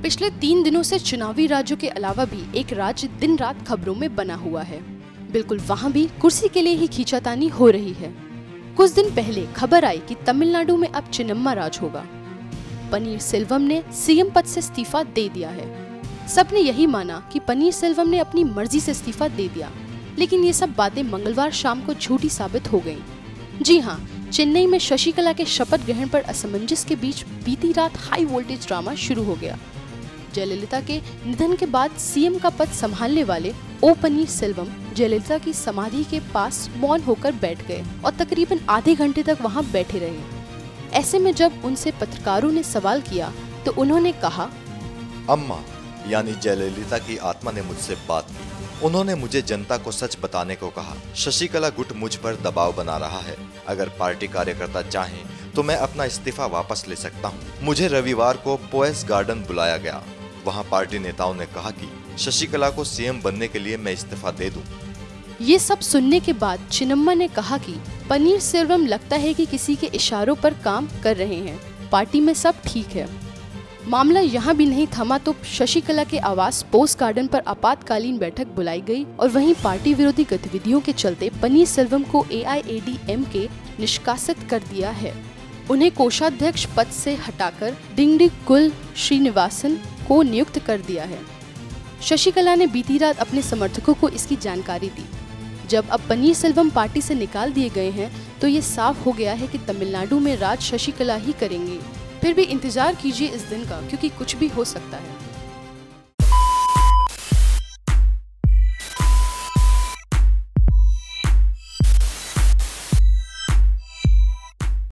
पिछले 3 दिनों से चुनावी राज्यों के अलावा भी एक राज्य दिन रात खबरों में बना हुआ है। बिल्कुल वहाँ भी कुर्सी के लिए ही खींचातानी हो रही है। कुछ दिन पहले खबर आई कि तमिलनाडु में अब चिन्नम्मा राज होगा। पनीरसेल्वम ने सीएम पद से इस्तीफा दे दिया है। सबने यही माना कि पनीरसेल्वम ने अपनी मर्जी से इस्तीफा दे दिया, लेकिन ये सब बातें मंगलवार शाम को झूठी साबित हो गईं। जी हाँ, चेन्नई में शशिकला के शपथ ग्रहण पर असमंजस के बीच बीती रात हाई वोल्टेज ड्रामा शुरू हो गया। जयललिता के निधन के बाद सीएम का पद संभालने वाले ओ पनीरसेल्वम जयललिता की समाधि के पास मौन होकर बैठ गए और तकरीबन आधे घंटे तक वहां बैठे रहे। ऐसे में जब उनसे पत्रकारों ने सवाल किया तो उन्होंने कहा, अम्मा यानी जयललिता की आत्मा ने मुझसे बात की। उन्होंने मुझे जनता को सच बताने को कहा। शशिकला गुट मुझ पर दबाव बना रहा है। अगर पार्टी कार्यकर्ता चाहें तो मैं अपना इस्तीफा वापस ले सकता हूं। मुझे रविवार को पोएस गार्डन बुलाया गया। वहां पार्टी नेताओं ने कहा कि शशिकला को सीएम बनने के लिए मैं इस्तीफा दे दूं। ये सब सुनने के बाद चिन्नम्मा ने कहा कि पनीरसेल्वम लगता है कि किसी के इशारों पर काम कर रहे हैं, पार्टी में सब ठीक है। मामला यहाँ भी नहीं थमा तो शशिकला के आवास पोस्ट गार्डन पर आपातकालीन बैठक बुलाई गई और वहीं पार्टी विरोधी गतिविधियों के चलते पनीरसेल्वम को AIADMK निष्कासित कर दिया है। उन्हें कोषाध्यक्ष पद से हटाकर डिंगडिगुल श्रीनिवासन को नियुक्त कर दिया है। शशिकला ने बीती रात अपने समर्थकों को इसकी जानकारी दी। जब अब पनीरसेल्वम पार्टी से निकाल दिए गए हैं तो ये साफ हो गया है कि तमिलनाडु में राज शशिकला ही करेंगे। फिर भी इंतजार कीजिए इस दिन का, क्योंकि कुछ भी हो सकता है।